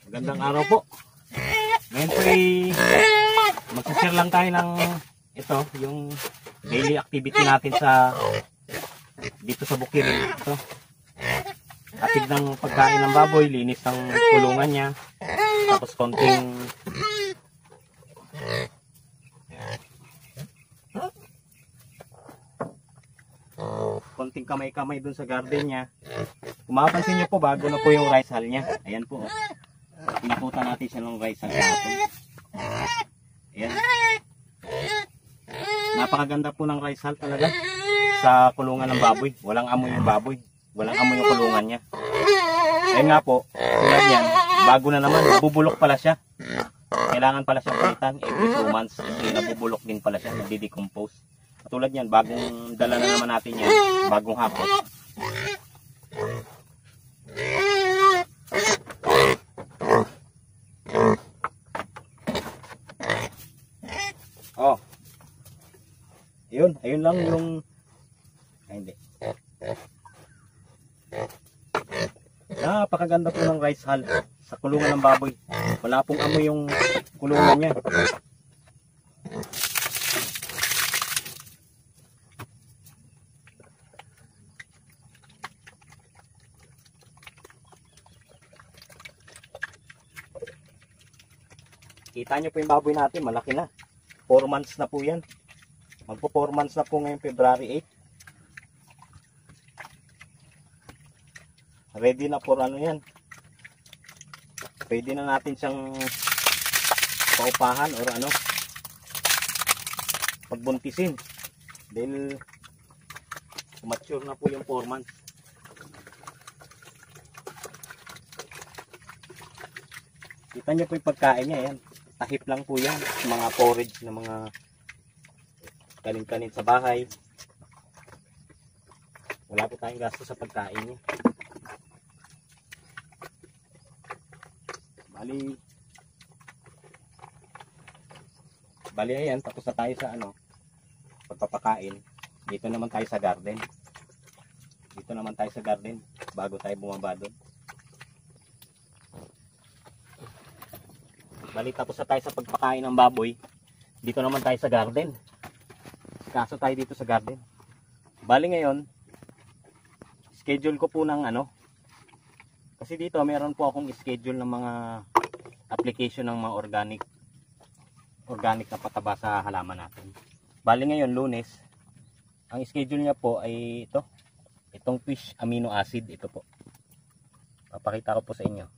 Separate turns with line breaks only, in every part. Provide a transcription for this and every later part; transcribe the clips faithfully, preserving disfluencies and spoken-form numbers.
Magandang araw po. Ngayon po ay magsashare lang tayo ng ito, yung daily activity natin sa dito sa bukirin. Ito. Atid ng pagkain ng baboy, linis ng kulungan niya. Tapos konting konting kamay-kamay dun sa garden niya. Kung mapapansin niyo po, bago na po yung rice hull niya. Ayan po. Oh. Pinaputan natin siya ng rice hull kahapon. Ayan. Napakaganda po ng rice hull talaga sa kulungan ng baboy. Walang amoy yung baboy. Walang amoy yung kulungan niya. Ayan nga po, tulad yan, bago na naman, nabubulok pala siya. Kailangan pala siya palitan every two months kasi nabubulok din pala siya, nagdi-decompose. Tulad yan, bagong dala na naman natin yan, bagong hapon. Oh. Ayun, ayun lang yung ay hindi. Napakaganda po ng rice hull sa kulungan ng baboy. Wala pong amoy yung kulungan niya. Kita nyo po yung baboy natin, malaki na. four months na po yan. Magpo four months na po ngayong February eight. Ready na for ano yan. Pwede na natin siyang paupahan or ano, pagbuntisin. Dahil mature na po yung four months. Kita nyo po yung pagkain niya yan. Tahip lang po yan, mga forage na mga kanin-kanin sa bahay. Wala po tayong gasto sa pagkain niya. Bali Bali ayan, tapos na tayo sa ano, pagpapakain. Dito naman tayo sa garden. Dito naman tayo sa garden bago tayo bumaba doon. Bali, tapos na tayo sa pagpakain ng baboy. Dito naman tayo sa garden. Kaso tayo dito sa garden. Bali ngayon, schedule ko po ng ano. Kasi dito meron po akong schedule ng mga application ng mga organic organic na pataba sa halaman natin. Bali ngayon, Lunes, ang schedule niya po ay ito. Itong fish amino acid, ito po. Papakita ko po sa inyo.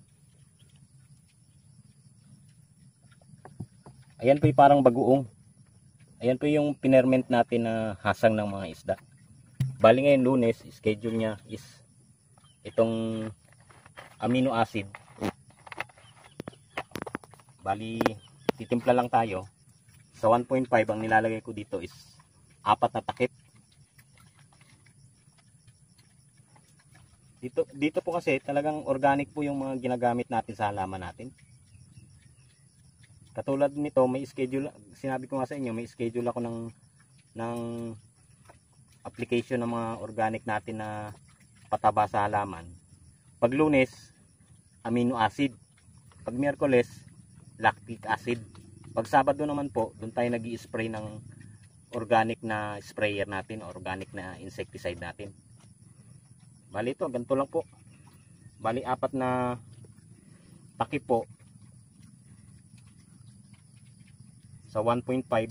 Ayan po yung parang bagoong. Ayan po yung pinerment natin na hasang ng mga isda. Bali ngayon Lunes, schedule niya is itong amino acid. Bali, titimpla lang tayo. Sa one point five ang nilalagay ko dito is apat na takip. Dito, dito po kasi talagang organic po yung mga ginagamit natin sa halaman natin. Katulad nito, may schedule, sinabi ko nga sa inyo, may schedule ako ng ng application ng mga organic natin na pataba sa halaman. Pag Lunes, amino acid. Pag Miyerkules, lactic acid. Pag Sabado naman po, doon tayo nag-i-spray ng organic na sprayer natin, organic na insecticide natin. Bali ito, ganito lang po. Bali apat na takip po. Sa one point five.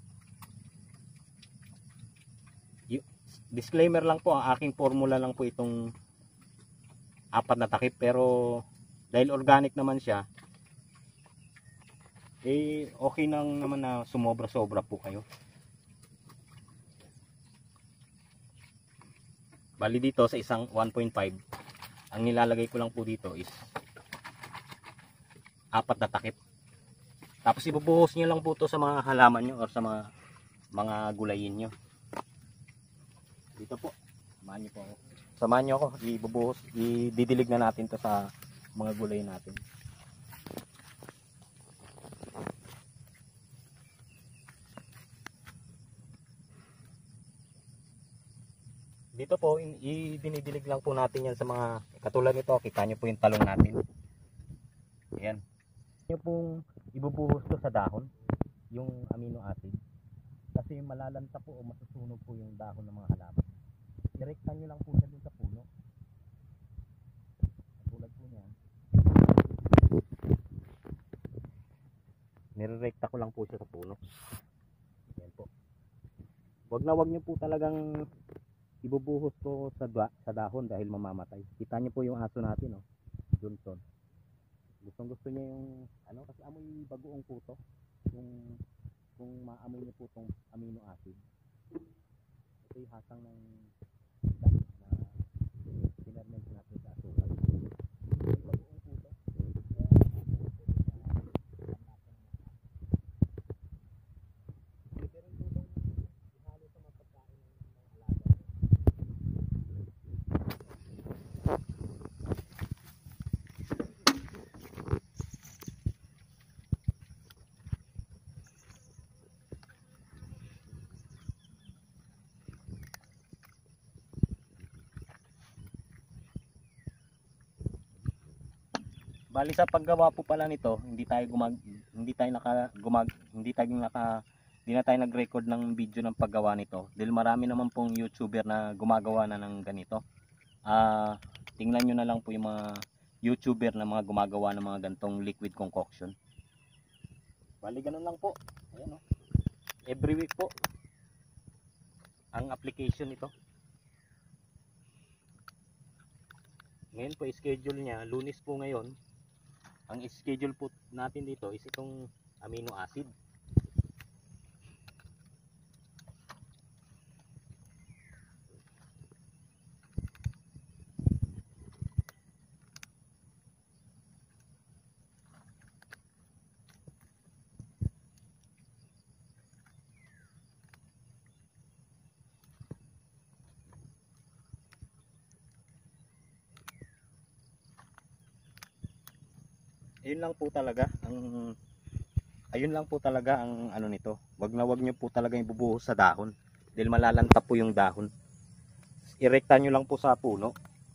Disclaimer lang po, ang aking formula lang po itong apat na takip, pero dahil organic naman siya, eh okay nang naman na sumobra-sobra po kayo. Bali dito sa isang one point five, ang nilalagay ko lang po dito is apat na takip. Tapos ibubuhos nyo lang po ito sa mga halaman nyo or sa mga mga gulayin nyo. Dito po, samahan nyo po ako. Samahan nyo ako, ibubuhos, ididilig na natin to sa mga gulay natin. Dito po, idinidilig lang po natin yan sa mga, katulad nito, kita nyo po yung talong natin. Ayan. nyo pong ibubuhos to sa dahon, yung amino acid. Kasi malalanta po o masusunog po yung dahon ng mga halaman. Direktan nyo lang po siya dun sa puno. Tulad po niyan. Nirerekta ko lang po siya sa puno. Yan po. Wag na wag nyo po talagang ibubuhos po sa, sa dahon dahil mamamatay. Kita nyo po yung aso natin, oh. Johnson. Gustong gusto niya yung ano, kasi amoy bagoong po to. Yung kung maamoy niyo po tong amino acid. Ito yung hasang ng dahon na pinerment natin sa asukal. Bagoong po to. Bali sa paggawa po pala nito, hindi tayo gumag hindi tayo naka gumag hindi tayo naka hindi na tayo nag-record ng video ng paggawa nito dahil marami naman pong YouTuber na gumagawa na ng ganito. Ah, uh, tingnan niyo na lang po yung mga YouTuber na mga gumagawa ng mga gantong liquid concoction. Bali ganun lang po. Ayan, oh. Every week po ang application nito. Ngayon po schedule niya, Lunes po ngayon. Ang schedule po natin dito is itong amino acid. Ayun lang po talaga ang ayun lang po talaga ang ano nito. Wag na wag niyo po talaga ibubuhos sa dahon dahil malalanta po yung dahon. Irekta niyo lang po sa puno.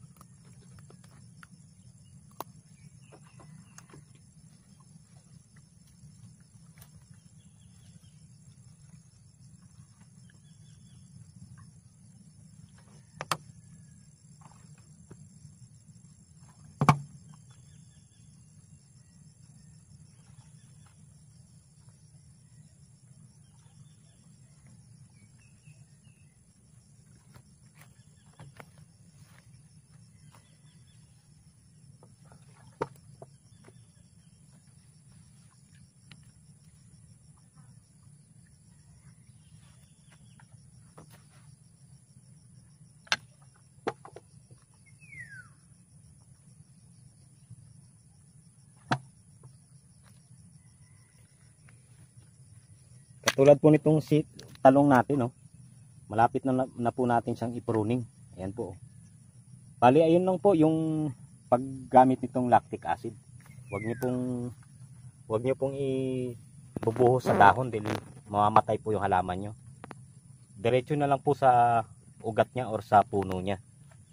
Katulad po nitong si talong natin, oh. Malapit na, na po natin siyang i-pruning. Ayan po. Oh. Bali ayun lang po yung paggamit nitong lactic acid. Huwag niyo pong huwag niyo pong ibubuhos sa dahon dahil mamamatay po yung halaman niyo. Diretso na lang po sa ugat niya or sa puno niya.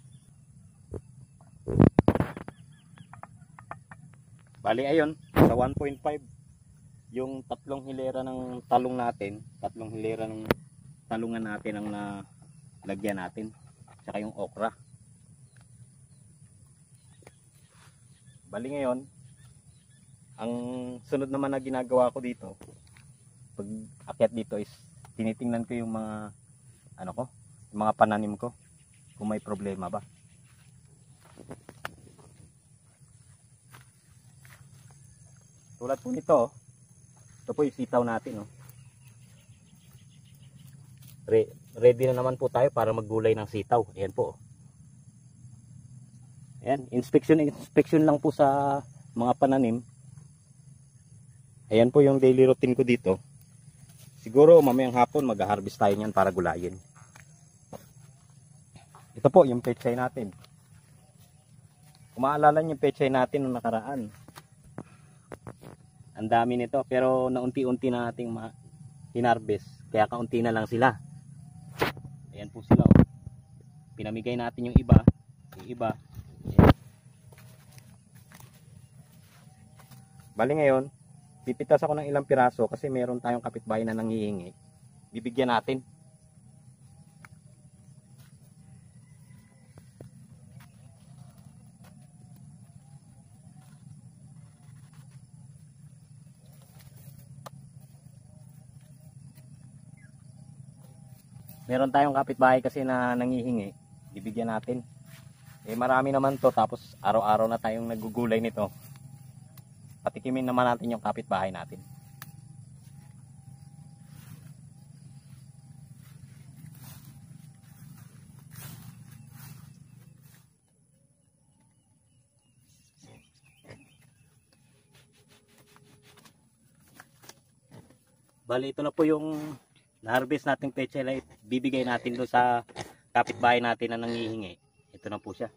Bali ayun, sa one point five yung tatlong hilera ng talong natin, tatlong hilera ng talungan natin ang nalagyan natin, tsaka yung okra. Bali ngayon, ang sunod naman na ginagawa ko dito, pag akyat dito is tinitingnan ko yung mga ano ko, yung mga pananim ko kung may problema ba. Tulad po nito, ito po yung sitaw natin, oh. Re ready na naman po tayo para maggulay ng sitaw. Ayan po. Ayan, inspection inspection lang po sa mga pananim. Ayan po yung daily routine ko dito. Siguro mamayang hapon mag-harvest tayo niyan para gulayin. Ito po yung pechay natin. Kung maalala niyo yung pechay natin noong nakaraan, ang dami nito pero naunti-unti na nating hinarvest kaya kaunti na lang sila. Ayan po sila, oh. Pinamigay natin yung iba, yung iba. Ayan. Bali ngayon Pipitas ako ng ilang piraso kasi meron tayong kapitbahay na nanghihingi. Bibigyan natin. Meron tayong kapitbahay kasi na nanghihingi. Bibigyan natin. Eh marami naman to, tapos araw-araw na tayong nagugulay nito. Patikimin naman natin yung kapitbahay natin. Bali, ito na po yung na-harvest nating pechay na bibigay natin doon sa kapitbahay natin na nanghihingi. Ito na po siya.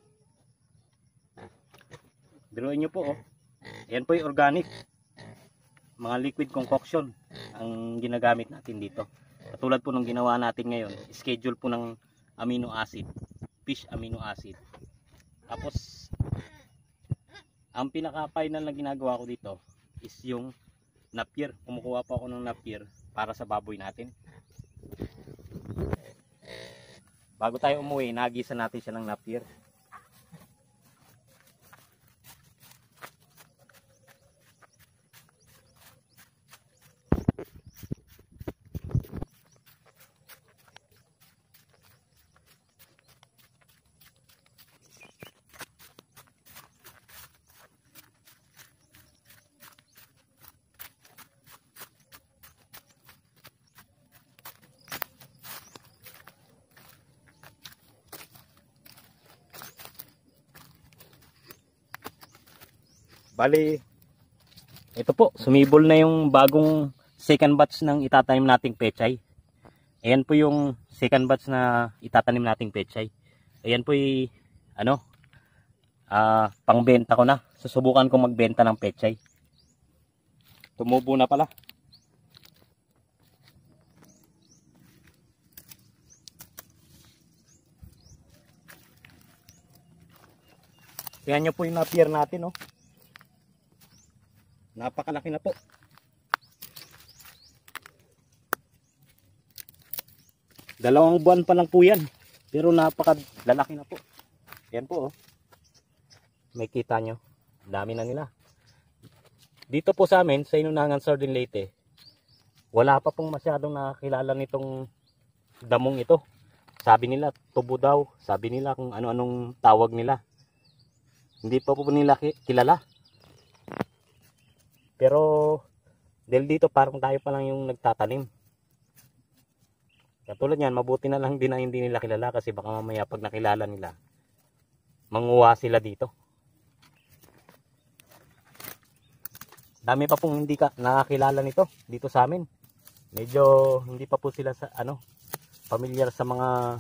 Biruin nyo po, oh. Yan po yung organic. Mga liquid concoction ang ginagamit natin dito. Katulad po ng ginawa natin ngayon, schedule po ng amino acid, fish amino acid. Tapos, ang pinaka-final na ginagawa ko dito is yung napier. Kumukuha pa ako ng napier para sa baboy natin. Bago tayo umuwi, nagisa natin siya ng napier. Bali, ito po, sumibol na yung bagong second batch ng itatanim nating pechay. Ayan po yung second batch na itatanim nating pechay. Ayan po yung ano, uh, pangbenta ko na. Susubukan ko magbenta ng pechay. Tumubo na pala. Tingnan nyo po yung napier natin, oh. Napakalaki na po. Dalawang buwan pa lang po yan. Pero napakalalaki na po. Yan po, oh. May kita nyo. Dami na nila. Dito po sa amin, sa Inunangan Southern Leyte, wala pa pong masyadong nakakilala nitong damong ito. Sabi nila, tubo daw. Sabi nila kung ano-anong tawag nila. Hindi pa po nila kilala. Pero dahil dito parang tayo pa lang yung nagtatanim. Katulad yan, mabuti na lang din na hindi nila kilala kasi baka mamaya pag nakilala nila, manguha sila dito. Dami pa pong hindi ka nakakilala nito dito sa amin. Medyo hindi pa po sila sa ano, familiar sa mga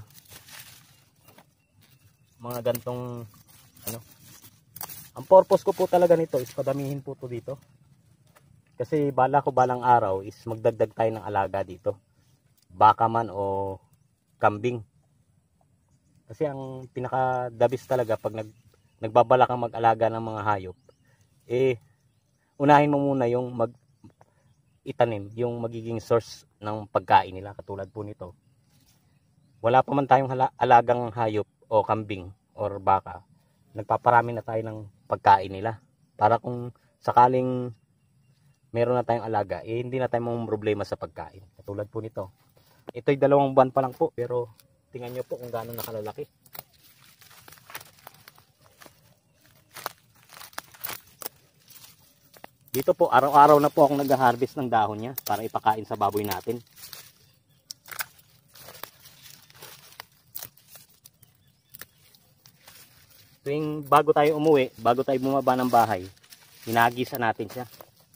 mga gantong ano. Ang purpose ko po talaga nito is padamihin po to dito. Kasi bala ko balang araw is magdagdag tayo ng alaga dito. Baka man o kambing. Kasi ang pinaka-dabis talaga pag nag, nagbabala kang mag-alaga ng mga hayop, eh, unahin mo muna yung mag itanim, yung magiging source ng pagkain nila. Katulad po nito. Wala pa man tayong alagang hayop o kambing or baka, nagpaparami na tayo ng pagkain nila. Para kung sakaling meron na tayong alaga, eh hindi na tayo mong problema sa pagkain. Katulad po nito. Ito'y dalawang buwan pa lang po, pero tingnan nyo po kung gaano nakalalaki. Dito po, araw-araw na po akong nag-harvest ng dahon niya para ipakain sa baboy natin. Tuwing bago tayo umuwi, bago tayo bumaba ng bahay, hinagisa natin siya.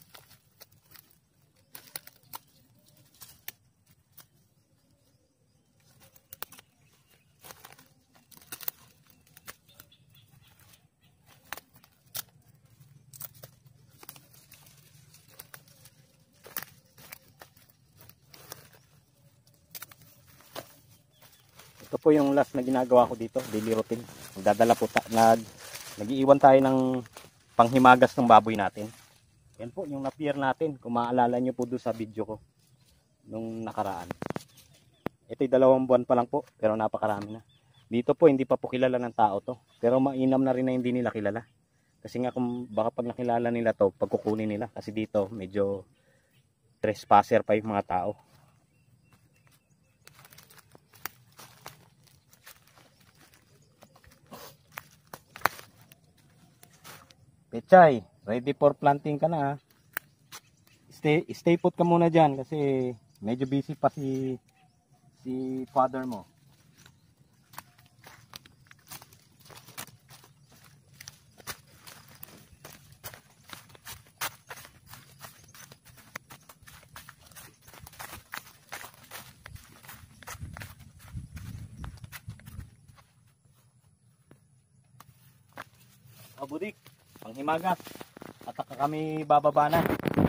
Ito po yung last na ginagawa ko dito, daily routine. Magdadala po ta nag nag-iiwan tayo ng panghimagas ng baboy natin. Yan po yung na-pier natin. Kung maalala nyo po doon sa video ko nung nakaraan. Ito'y dalawang buwan pa lang po, pero napakarami na. Dito po hindi pa po kilala ng tao to, pero mainam na rin na hindi nila kilala. Kasi nga kung baka pag nakilala nila to, pagkukunin nila. Kasi dito medyo trespasser pa yung mga tao. Pechay, ready for planting ka na ha. Stay, stay put ka muna dyan kasi medyo busy pa si si father mo. Abudik, panghimagas. At kami bababa na.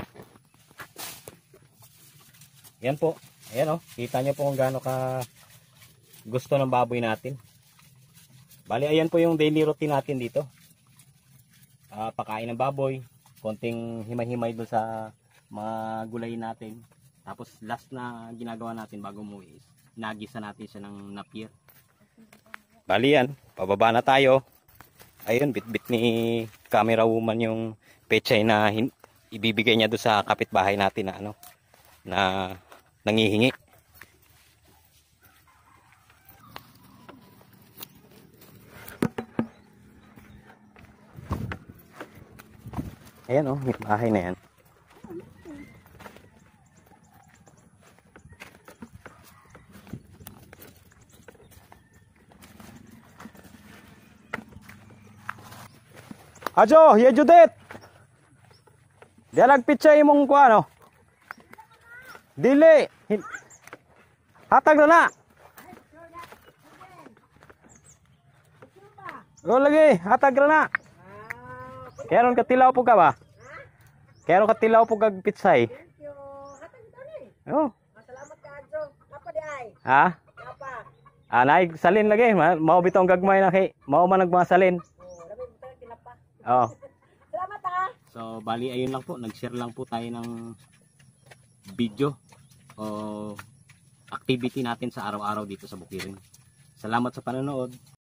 Yan po. Ayan o. Kita nyo po kung gaano ka gusto ng baboy natin. Bali, ayan po yung daily routine natin dito. Uh, pakain ng baboy. Konting himay-himay doon sa mga gulay natin. Tapos last na ginagawa natin bago umuwi is nagisa natin siya ng napier. Bali yan. Pababa na tayo. Ayun, bit-bit ni camera woman yung pechay na ibibigay niya doon sa kapitbahay natin na ano, na nangihingi. Ayan oh, yung bahay na yan. Ajo, ya Judith. Dia nagpitsay mong kuano. Dili. Hatag na na. Go lagi, hatag na na. Karon katilaw po ka ba? Karon katilaw po kag pitsay. Oh.
Salamat ka Adjo. Apa di ay?
Ha?
Apa?
Anay salin lagi, mao bitong gagmay na kay mao man nagmasalin. Oh.
Salamat ha.
So bali ayun lang po, nag-share lang po tayo ng video o activity natin sa araw-araw dito sa Bukirin. Salamat sa panonood.